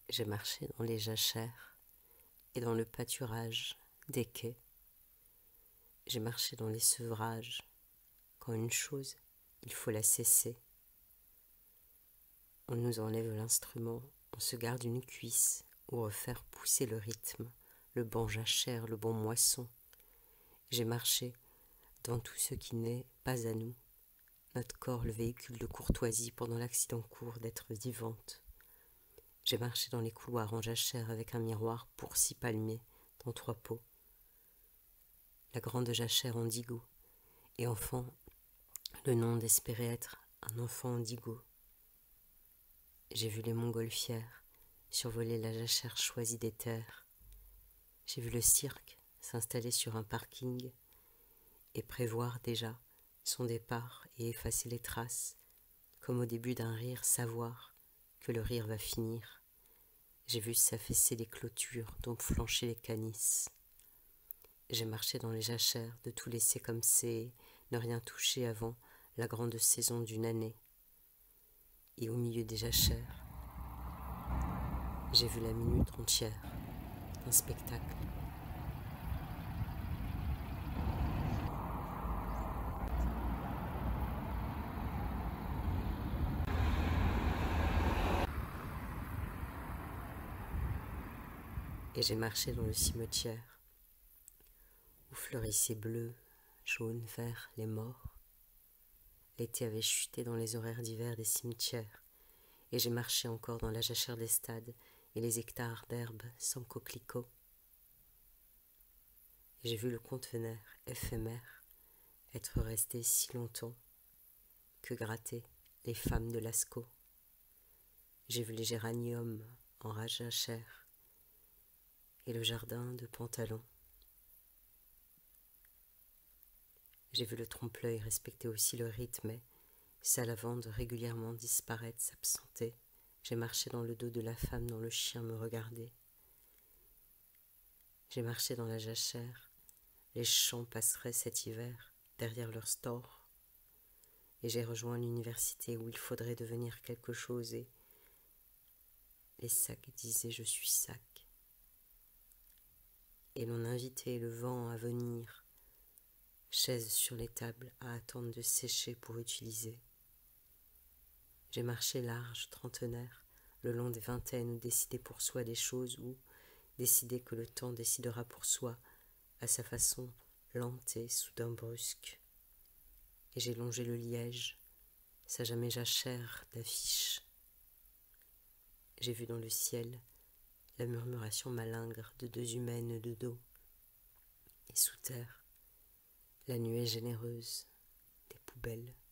J'ai marché dans les jachères et dans le pâturage des quais. J'ai marché dans les sevrages. Quand une chose, il faut la cesser. On nous enlève l'instrument, on se garde une cuisse ou refaire pousser le rythme, le bon jachère, le bon moisson. J'ai marché dans tout ce qui n'est pas à nous, notre corps le véhicule de courtoisie pendant l'accident court d'être vivante. J'ai marché dans les couloirs en jachère avec un miroir pour 6 palmiers dans 3 pots. La grande jachère indigo, et enfant, le nom d'espérer être un enfant indigo. J'ai vu les montgolfières survoler la jachère choisie des terres. J'ai vu le cirque s'installer sur un parking et prévoir déjà son départ et effacer les traces, comme au début d'un rire savoir que le rire va finir. J'ai vu s'affaisser les clôtures dont flanchaient les canisses. J'ai marché dans les jachères de tout laisser comme c'est, ne rien toucher avant la grande saison d'une année. Et au milieu des jachères, j'ai vu la minute entière d'un spectacle. Et j'ai marché dans le cimetière où fleurissaient bleus, jaunes, verts les morts. L'été avait chuté dans les horaires d'hiver des cimetières, et j'ai marché encore dans la jachère des stades et les hectares d'herbe sans coquelicots. Et j'ai vu le conteneur éphémère être resté si longtemps que gratter les femmes de Lascaux. J'ai vu les géraniums en jachère et le jardin de pantalons. J'ai vu le trompe-l'œil respecter aussi le rythme et sa lavande régulièrement disparaître, s'absenter. J'ai marché dans le dos de la femme dont le chien me regardait. J'ai marché dans la jachère. Les champs passeraient cet hiver derrière leur store. Et j'ai rejoint l'université où il faudrait devenir quelque chose et les sacs disaient je suis sac. Et l'on invitait le vent à venir, chaises sur les tables à attendre de sécher pour utiliser. J'ai marché large, trentenaire, le long des vingtaines où décider pour soi des choses ou décider que le temps décidera pour soi à sa façon lente et soudain brusque. Et j'ai longé le liège, sa jamais jachère d'affiches. J'ai vu dans le ciel la murmuration malingre de 2 humaines de dos, et sous terre, la nuée généreuse des poubelles.